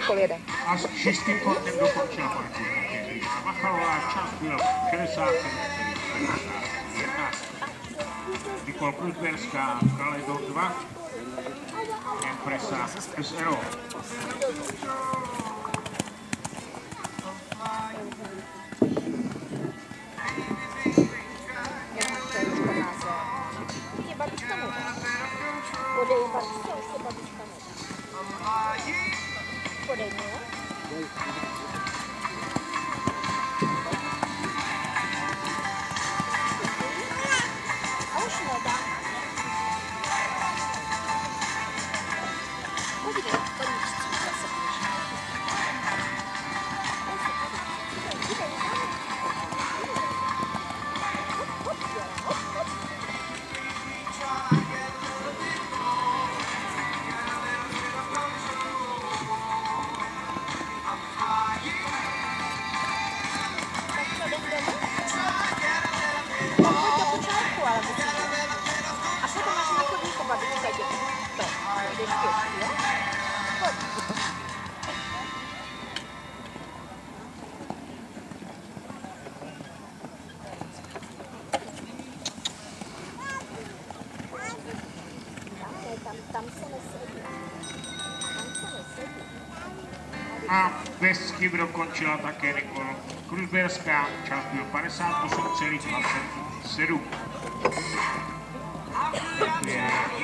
kol jede. A s čistým kontem dokončila parkour také Eliška Machalová, čas byl 67,51. Nikol Kruzberská, Kaledon 2, Empresa SRO. Podej mě. A už nedá. Podívej, koníčci zase píš. A potom máš na chodníku babička děti. To, jdeš pěšky, jo? Pojď. Tam se nesedí. A bez chyb dokončila také Nikol Kruzberská, čas byl 58,27.